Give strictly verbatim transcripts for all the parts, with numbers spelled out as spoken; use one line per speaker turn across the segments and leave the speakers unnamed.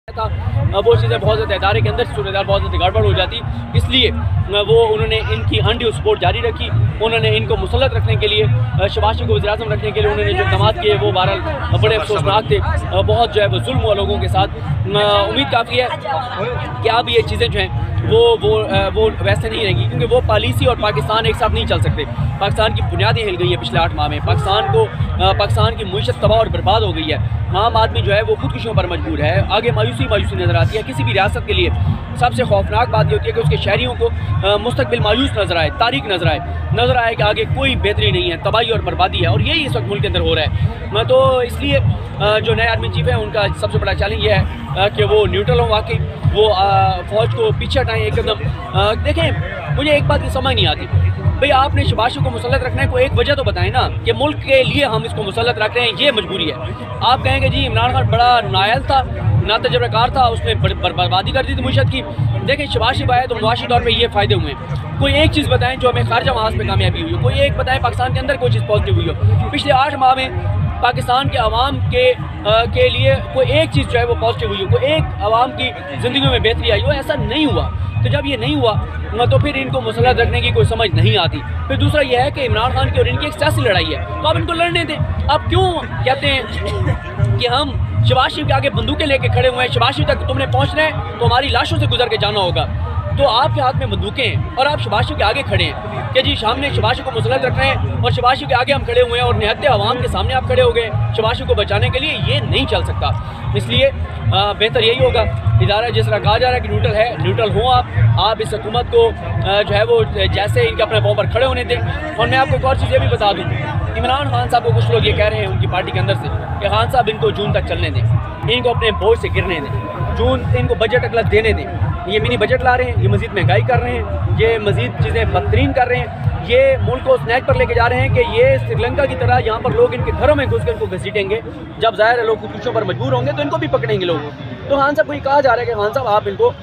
था वो चीज़ें बहुत ज़्यादा इदारे के अंदर सूरत बहुत ज़्यादा गड़बड़ हो जाती, इसलिए वो उन्होंने इनकी अनड्यू सपोर्ट जारी रखी। उन्होंने इनको मुसल्लत रखने के लिए, शहबाज शरीफ को वज़ीर आज़म रखने के लिए उन्होंने जो इक़दाम किए वो बहरहाल बड़े अफसोसनाक थे। बहुत जो है वो जुल्म हुआ लोगों के साथ। उम्मीद काफ़ी है कि अब ये चीज़ें जो हैं वो वो वो वैसे नहीं रहेंगी, क्योंकि वो पॉलिसी और पाकिस्तान एक साथ नहीं चल सकते। पाकिस्तान की बुनियादें हिल गई है पिछले आठ माह में। पाकिस्तान को पाकिस्तान की मुईशत तबाह और बर्बाद हो गई है। आम आदमी जो है वो खुदकुशियों पर मजबूर है। आगे मायूसी मायूसी नज़र आती है। किसी भी रियासत के लिए सबसे खौफनाक बात ये होती है कि उसके शहरियों को मुस्तकबिल मायूस नज़र आए, तारीख नज़र आए नज़र आए कि आगे कोई बेहतरी नहीं है, तबाही और बर्बादी है। और यही इस वक्त मुल्क के अंदर हो रहा है। तो इसलिए जो नए आर्मी चीफ है उनका सबसे बड़ा चैलेंज ये है कि वो न्यूट्रल हों, वाकई वो फ़ौज को पीछे हटाएँ एक कदम। देखें, मुझे एक बात की समझ नहीं आती, भाई आपने शहबाज शरीफ को मुसल्लत रखने को एक वजह तो बताएं ना कि मुल्क के लिए हम इसको मुसल्लत रख रहे हैं, ये मजबूरी है। आप कहेंगे जी इमरान खान बड़ा नायल था, ना तजर्बाकार था, उसने बर्बादी कर दी थी मुईशत की। देखें, शहबाज शरीफ आए तो मुआशी तौर पर ये फ़ायदे हुए हैं। कोई एक चीज़ बताएं जो हमें खारजा महाज में कामयाबी हुई हो, कोई एक बताएं पाकिस्तान के अंदर कोई चीज़ पॉजिटिव हुई हो। पिछले आठ माह में पाकिस्तान के अवाम के आ, के लिए कोई एक चीज़ जो है वो पॉजिटिव हुई हो, कोई एक अवाम की ज़िंदगी में बेहतरी आई हो, ऐसा नहीं हुआ। तो जब ये नहीं हुआ तो फिर इनको मुसल्लत रखने की कोई समझ नहीं आती। फिर दूसरा यह है कि इमरान खान की और इनकी एक सियासी लड़ाई है, तो आप इनको लड़ने दें। आप क्यों कहते हैं कि हम शहबाज शरीफ के आगे बंदूकें लेके खड़े हुए हैं, शहबाज शरीफ तक तुमने पहुँचना है तो हमारी लाशों से गुजर के जाना होगा। तो आपके हाथ में बंदूकें हैं और आप शहबाज शरीफ के आगे खड़े हैं कि जी सामने शहबाज शरीफ को मुसल्लत रख रहे हैं और शहबाज शरीफ के आगे हम खड़े हुए हैं और निहत्ते अवाम के सामने आप खड़े हो गए शहबाज शरीफ को बचाने के लिए। ये नहीं चल सकता। इसलिए बेहतर यही होगा, इदारा जिस तरह कहा जा रहा है कि न्यूट्रल है, न्यूट्रल हो आप आप इस हुकूमत को जो है वो जैसे इनके अपने पाँव पर खड़े होने दें। और मैं आपको एक और चीज़ ये भी बता दूँ, इमरान खान साहब को कुछ लोग ये कह रहे हैं उनकी पार्टी के अंदर से कि खान साहब इनको जून तक चलने दें, इनको अपने बोझ से गिरने दें, जून इनको बजट अगला देने दें। ये मिनी बजट ला रहे हैं, ये मज़ीद महंगाई कर रहे हैं, ये मज़ीद चीज़ें बदतरीन कर रहे हैं, ये मुल्क को स्नैच पर लेके जा रहे हैं कि ये श्रीलंका की तरह यहाँ पर लोग इनके घरों में घुस कर इनको घसीटेंगे। जब ज़ाहिर है लोग खुदकुशियों पर मजबूर होंगे तो इनको भी पकड़ेंगे लोग। तो खान साहब को ये कहा जा रहा है कि खान साहब आप इनको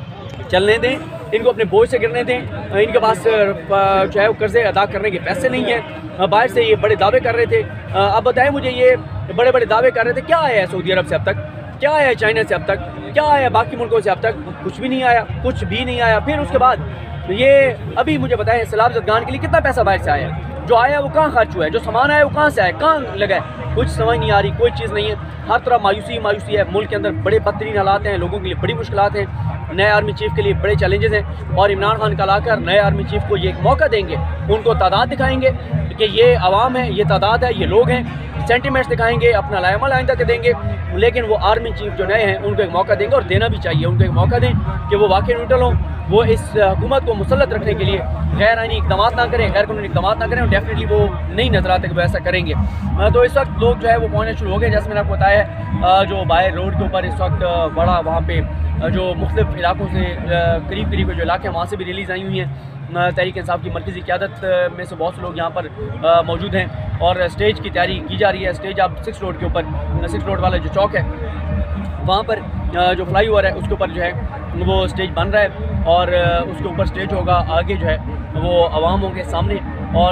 चलने दें, इनको अपने बोझ से गिरने दें। इनके पास जो है वो कर्जे अदा करने के पैसे नहीं हैं। बाहर से ये बड़े दावे कर रहे थे। अब बताएं मुझे, ये बड़े बड़े दावे कर रहे थे, क्या आया है सऊदी अरब से अब तक, क्या आया है चाइना से अब तक, क्या आया बाकी मुल्कों से अब तक? कुछ भी नहीं आया, कुछ भी नहीं आया। फिर उसके बाद ये अभी मुझे बताएं सैलाब ज़दगान के लिए कितना पैसा बाहर से आया, जो आया वो कहाँ खर्च हुआ है, जो सामान आया वो कहाँ से आया, कहाँ लगा है, कुछ समझ नहीं आ रही, कोई चीज़ नहीं है। हर तरफ मायूसी मायूसी है। मुल्क के अंदर बड़े बदतरीन हालात हैं, लोगों के लिए बड़ी मुश्किलात हैं, नए आर्मी चीफ के लिए बड़े चैलेंजेस हैं। और इमरान खान का लाकर नए आर्मी चीफ को ये एक मौका देंगे, उनको तादाद दिखाएंगे कि ये आवाम है, ये तादाद है, ये लोग हैं, सेंटिमेंट्स दिखाएंगे, अपना लायमल आइंदा के देंगे। लेकिन वो आर्मी चीफ जो नए हैं उनको एक मौका देंगे और देना भी चाहिए। उनको एक मौका दें कि वो वाकई न्यूट्रल हों, वो इस हुकूमत को मुसल्लत रखने के लिए गैर आइनी इक़दाम ना करें, गैर कानूनी इक़दाम ना करें। और डेफिनेटली वो नहीं नजर आते कि वो ऐसा करेंगे। तो इस वक्त लोग जो है वो पहुँचना शुरू हो गए। जैसे मैंने आपको बताया है, जो बाहर रोड के ऊपर इस वक्त बड़ा वहाँ पे जो मुख्तलिफ इलाकों से करीब करीब जो इलाके हैं वहाँ से भी रिलीज़ आई हुई हैं। तहरीक इंसाफ की मरकज़ी क़यादत में से बहुत से लोग यहाँ पर मौजूद हैं और स्टेज की तैयारी की जा रही है। स्टेज आप सिक्स रोड के ऊपर, सिक्स रोड वाला जो चौक है वहाँ पर जो फ्लाई ओवर है उसके ऊपर जो है वो स्टेज बन रहा है और उसके ऊपर स्टेज होगा, आगे जो है वो आवाम होंगे सामने। और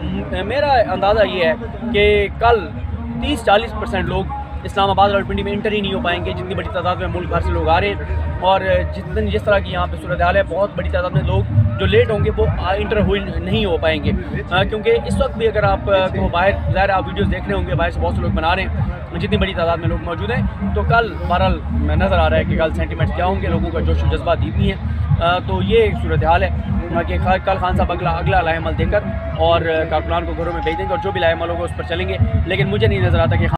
मेरा अंदाज़ा ये है कि कल तीस चालीस परसेंट लोग इस्लामाबाद रावलपिंडी में इंटर ही नहीं हो पाएंगे, जितनी बड़ी तादाद में मुल्क भर से लोग आ रहे हैं। और जितनी जिस तरह की यहाँ पे सूरत हाल है, बहुत बड़ी तादाद में लोग जो लेट होंगे वो इंटर हुई नहीं हो पाएंगे। क्योंकि इस वक्त भी अगर आप को बाहर ज़ाहिर आप वीडियोस देख रहे होंगे, बाहर से बहुत से लोग बना रहे हैं, जितनी बड़ी तादाद में लोग मौजूद हैं। तो कल बहरहाल नज़र आ रहा है कि कल सेंटिमेंट्स क्या होंगे, लोगों का जोश जज्बा दीपनी है। तो ये सूरत हाल है कि कल खान साहब अगला अगला लाएमल देकर और कारकुनान को घरों में भेज देंगे और जो भी लाएमल होगा उस पर चलेंगे। लेकिन मुझे नहीं नज़र आता कि